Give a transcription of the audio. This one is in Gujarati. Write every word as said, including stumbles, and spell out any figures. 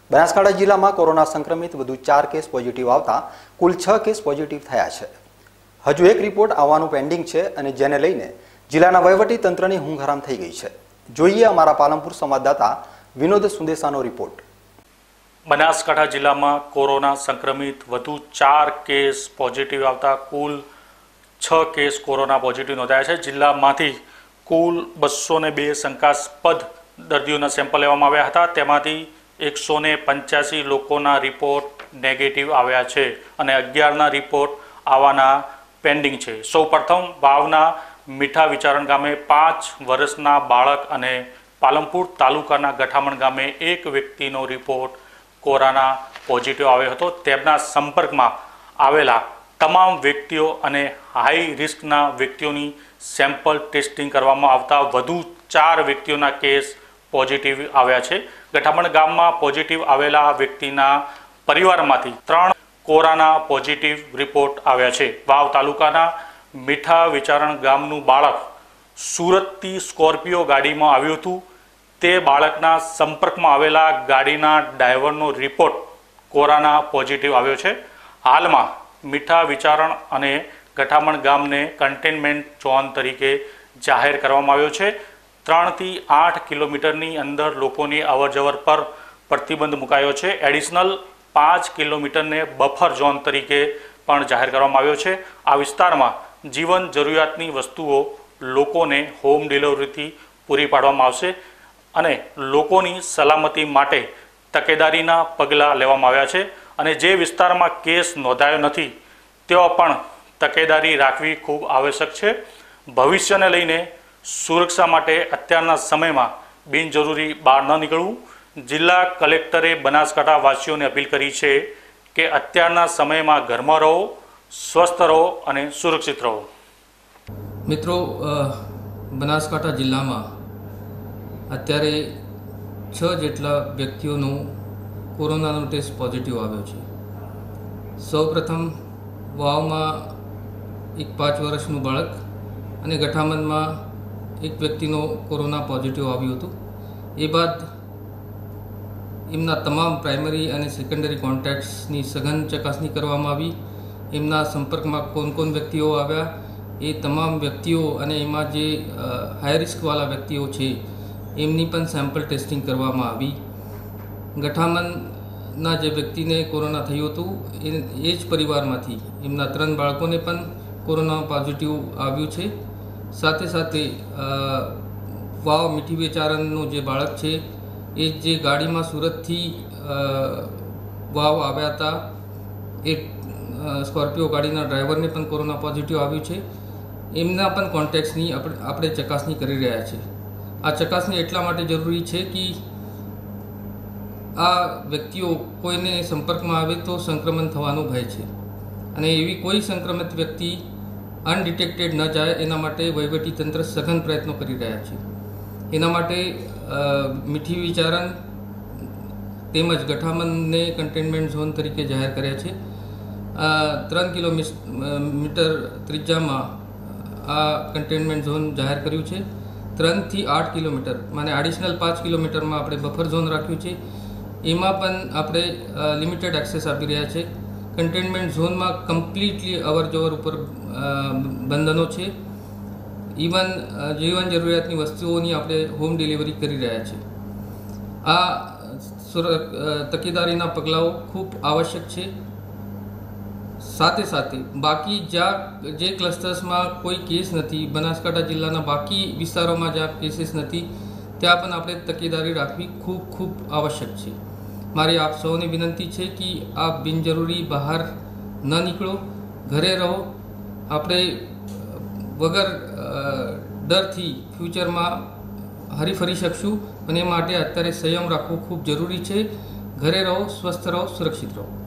બનાસકાંઠા જિલ્લામાં કોરોના સંક્રમિત વધુ ચાર કેસ પોઝિટિવ આવતા કુલ છ કેસ પોઝિટિવ થયા છે। હજુ એક રિપોર્ટ આવવાનું પેન્ડિંગ છે અને જેને લઈને જિલ્લાના વહીવટી તંત્રની ઊંઘ હરામ થઈ ગઈ છે। જોઈએ અમારા પાલનપુર સંવાદદાતા વિનોદ સુંદેસાનો રિપોર્ટ। બનાસકાંઠા જિલ્લામાં કોરોના સંક્રમિત વધુ ચાર કેસ પોઝિટિવ આવતા કુલ છ કેસ કોરોના પોઝિટિવ નોંધાયા છે। જિલ્લામાંથી કુલ બસો ને બે શંકાસ્પદ દર્દીઓના સેમ્પલ લેવામાં આવ્યા હતા, તેમાંથી એકસો ને પંચ્યાસી લોકોના રિપોર્ટ નેગેટિવ આવ્યા છે અને અગિયારના રિપોર્ટ આવવાના પેન્ડિંગ છે। સૌ પ્રથમ વાવના મીઠા વિચારણ ગામે પાંચ વર્ષના બાળક અને પાલનપુર તાલુકાના ગઠામણ ગામે એક વ્યક્તિનો રિપોર્ટ કોરોના પોઝિટિવ આવ્યો હતો। તેમના સંપર્કમાં આવેલા તમામ વ્યક્તિઓ અને હાઈ રિસ્કના વ્યક્તિઓની સેમ્પલ ટેસ્ટિંગ કરવામાં આવતા વધુ ચાર વ્યક્તિઓના કેસ પોઝિટિવ આવ્યા છે। ગઠામણ ગામમાં પોઝિટિવ આવેલા વ્યક્તિના પરિવારમાંથી ત્રણ કોરોના પોઝિટિવ રિપોર્ટ આવ્યા છે। વાવ તાલુકાના મીઠા વિચારણ ગામનું બાળક સુરતથી સ્કોર્પિયો ગાડીમાં આવ્યું હતું। તે બાળકના સંપર્કમાં આવેલા ગાડીના ડ્રાઈવરનો રિપોર્ટ કોરોના પોઝિટિવ આવ્યો છે। હાલમાં મીઠા વિચારણ અને ગઠામણ ગામને કન્ટેનમેન્ટ ઝોન તરીકે જાહેર કરવામાં આવ્યો છે। ત્રણથી આઠ કિલોમીટરની અંદર લોકોની અવરજવર પર પ્રતિબંધ મુકાયો છે। એડિશનલ પાંચ કિલોમીટરને બફર ઝોન તરીકે પણ જાહેર કરવામાં આવ્યો છે। આ વિસ્તારમાં જીવન જરૂરિયાતની વસ્તુઓ લોકોને હોમ ડિલિવરીથી પૂરી પાડવામાં આવશે અને લોકોની સલામતી માટે તકેદારીના પગલાં લેવામાં આવ્યા છે અને જે વિસ્તારમાં કેસ નોંધાયો નથી તેઓ પણ તકેદારી રાખવી ખૂબ આવશ્યક છે। ભવિષ્યને લઈને સુરક્ષા માટે અત્યારના સમયમાં બિનજરૂરી બહાર ન નીકળવું। જિલ્લા કલેક્ટરે બનાસકાંઠા વાસીઓને અપીલ કરી છે કે અત્યારના સમયમાં ઘરમાં રહો, સ્વસ્થ રહો અને સુરક્ષિત રહો। મિત્રો, બનાસકાંઠા જિલ્લામાં અત્યારે છ જેટલા વ્યક્તિઓનો કોરોનાનો ટેસ્ટ પોઝિટિવ આવ્યો છે। સૌપ્રથમ વાવમાં એક પાંચ વર્ષનું બાળક અને ગઠામણમાં એક વ્યક્તિનો કોરોના પોઝિટિવ આવ્યું હતું। એ બાદ એમના તમામ પ્રાઇમરી અને સેકન્ડરી કોન્ટેક્ટ્સની સઘન ચકાસણી કરવામાં આવી। એમના સંપર્કમાં કોણ કોણ વ્યક્તિઓ આવ્યા એ તમામ વ્યક્તિઓ અને એમાં જે હાઈ રિસ્કવાળા વ્યક્તિઓ છે એમની પણ સેમ્પલ ટેસ્ટિંગ કરવામાં આવી। ગઠામણના જે વ્યક્તિને કોરોના થયું હતું એ એ જ પરિવારમાંથી એમના ત્રણ બાળકોને પણ કોરોના પોઝિટિવ આવ્યું છે। સાથે સાથે વાવ મીઠી વિચારણનું જે બાળક છે એ જે ગાડીમાં સુરતથી વાવ આવ્યા હતા એ સ્કોર્પિયો ગાડીના ડ્રાઈવરને પણ કોરોના પોઝિટિવ આવ્યું છે। એમના પણ કોન્ટેક્ટ્સની આપણે આપણે ચકાસણી કરી રહ્યા છીએ। આ ચકાસણી એટલા માટે જરૂરી છે કે આ વ્યક્તિઓ કોઈને સંપર્કમાં આવે તો સંક્રમણ થવાનો ભય છે અને એવી કોઈ સંક્રમિત વ્યક્તિ અનડિટેક્ટેડ ન જાય એના માટે વહીવટી તંત્ર સઘન પ્રયત્નો કરી રહ્યા છે। એના માટે મીઠી વિચારણ તેમજ ગઠામણને કન્ટેનમેન્ટ ઝોન તરીકે જાહેર કર્યા છે। ત્રણ કિલોમીટર ત્રિજ્યામાં આ કન્ટેનમેન્ટ ઝોન જાહેર કર્યું છે। ત્રણથી આઠ કિલોમીટર মানে એડિશનલ પાંચ કિલોમીટરમાં આપણે બફર ઝોન રાખ્યું છે। એમાં પણ આપણે લિમિટેડ એક્સેસ આપી રહ્યા છે। કન્ટેનમેન્ટ ઝોનમાં કમ્પ્લીટલી અવર જવર ઉપર બંધનો છે। ઇવન જીવન જરૂરિયાતની વસ્તુઓની આપણે હોમ ડિલિવરી કરી રહ્યા છીએ। આ તકેદારીના પગલાઓ ખૂબ આવશ્યક છે। સાથે સાથે બાકી જ્યાં જે ક્લસ્ટર્સમાં કોઈ કેસ નથી, બનાસકાંઠા જિલ્લાના બાકી વિસ્તારોમાં જ્યાં કેસીસ નથી ત્યાં પણ આપણે તકેદારી રાખવી ખૂબ ખૂબ આવશ્યક છે। મારી આપ સૌને વિનંતી છે કે આપ બિનજરૂરી બહાર ન નીકળો, ઘરે રહો। આપણે વગર ડરથી ફ્યુચરમાં હરીફરી શકશું અને એ માટે અત્યારે સંયમ રાખવો ખૂબ જરૂરી છે। ઘરે રહો, સ્વસ્થ રહો, સુરક્ષિત રહો।